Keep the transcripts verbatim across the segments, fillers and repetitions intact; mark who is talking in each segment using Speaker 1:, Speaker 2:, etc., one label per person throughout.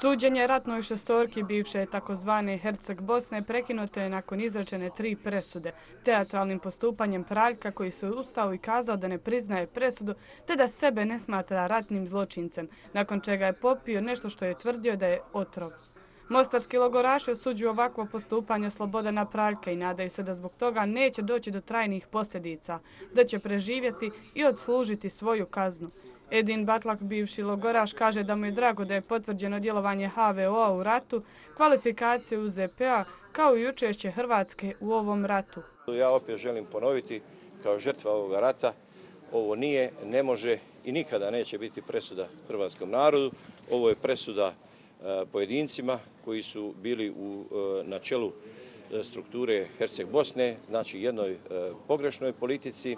Speaker 1: Suđenje ratnoj šestorki bivše takozvane Herceg Bosne prekinuto je nakon izrečene tri presude, teatralnim postupanjem Praljka koji se ustao i kazao da ne priznaje presudu te da sebe ne smatra ratnim zločincem, nakon čega je popio nešto što je tvrdio da je otrov. Mostarski logoraši osuđuju ovakvo postupanje Slobodana Praljka i nadaju se da zbog toga neće doći do trajnih posljedica, da će preživjeti i odslužiti svoju kaznu. Edin Batlak, bivši logoraš, kaže da mu je drago da je potvrđeno djelovanje H V O-a u ratu, kvalifikacije U Z P-a kao i učešće Hrvatske u ovom ratu.
Speaker 2: Ja opet želim ponoviti, kao žrtva ovoga rata, ovo nije, ne može i nikada neće biti presuda hrvatskom narodu. Ovo je presuda pojedincima koji su bili u, na čelu strukture Herceg Bosne, znači jednoj pogrešnoj politici,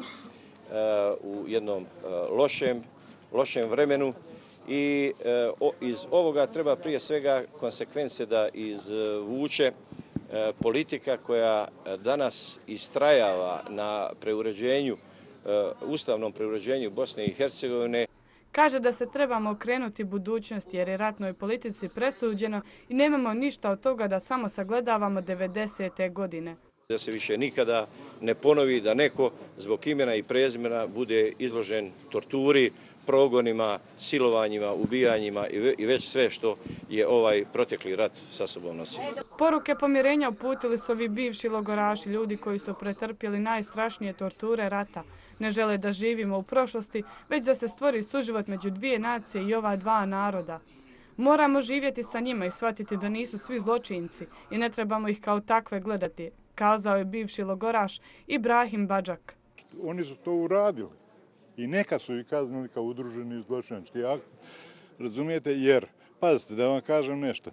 Speaker 2: u jednom lošem, lošem vremenu i iz ovoga treba prije svega konsekvence da izvuče politika koja danas istrajava na preuređenju, ustavnom preuređenju Bosne i Hercegovine.
Speaker 1: Kaže da se trebamo okrenuti budućnosti jer je ratnoj politici presuđeno i nemamo ništa od toga da samo sagledavamo devedesete godine.
Speaker 2: Da se više nikada ne ponovi da neko zbog imena i prezimena bude izložen torturi, progonima, silovanjima, ubijanjima i već sve što je ovaj protekli rat sa sobom nosio.
Speaker 1: Poruke pomirenja uputili su ovi bivši logoraši, ljudi koji su pretrpjeli najstrašnije torture rata. Ne žele da živimo u prošlosti, već da se stvori suživot među dvije nacije i ova dva naroda. Moramo živjeti sa njima i shvatiti da nisu svi zločinci i ne trebamo ih kao takve gledati, kazao je bivši logoraš Ibrahim Badžak.
Speaker 3: Oni su to uradili i neka su ih kaznili kao udruženi zločinački akt. Razumijete? Jer, pazite, da vam kažem nešto.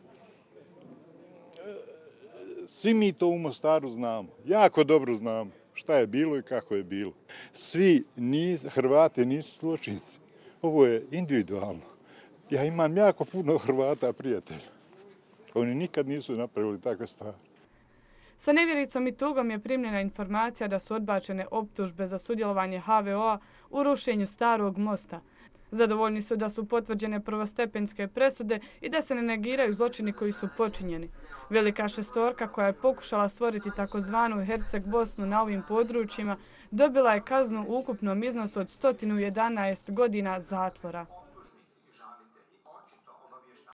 Speaker 3: Svi mi to u Mostaru znamo, jako dobro znamo šta je bilo i kako je bilo. Svi niz, Hrvati nisu zločinci. Ovo je individualno. Ja imam jako puno Hrvata prijatelja. Oni nikad nisu napravili takve stvari.
Speaker 1: Sa nevjericom i tugom je primljena informacija da su odbačene optužbe za sudjelovanje H V O-a u rušenju Starog mosta. Zadovoljni su da su potvrđene prvostepenske presude i da se ne negiraju zločini koji su počinjeni. Velika šestorka koja je pokušala stvoriti takozvanu Herceg Bosnu na ovim područjima dobila je kaznu u ukupnom iznosu od sto jedanaest godina zatvora.